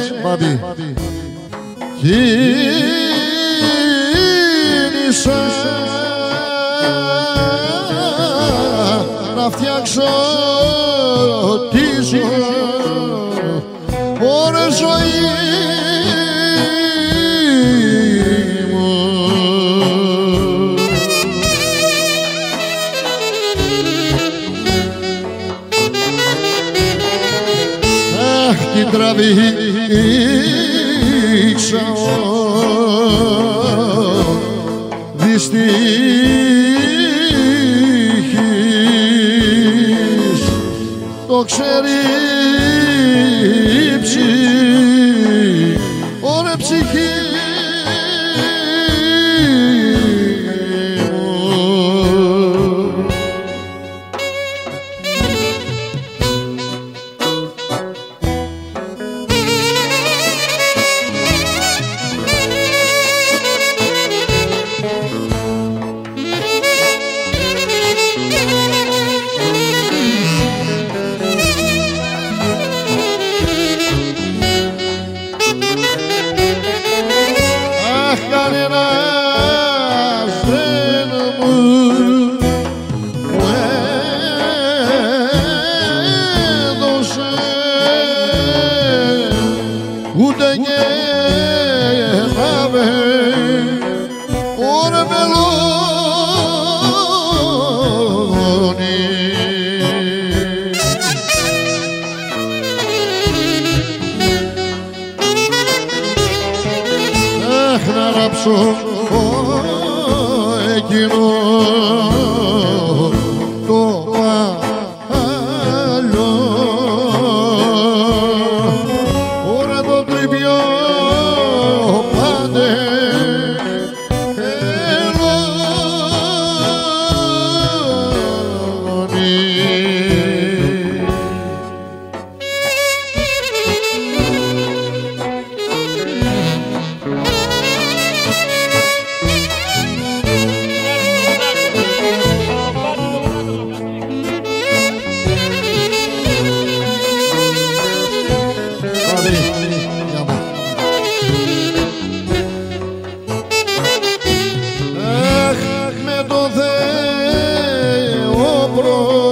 Μάτι. Κίνησα να φτιάξω τη ώρες ζωή μου. Αχ, την τραβήξα δυστύχης, το ξέρει η ωραία ψυχή κανένας δεν μου έδωσε ούτε και έβε ώρα μελώνει. Να ράψω εκείνο το παλιό, ώρα το τρίπιο πάντε με το Θεό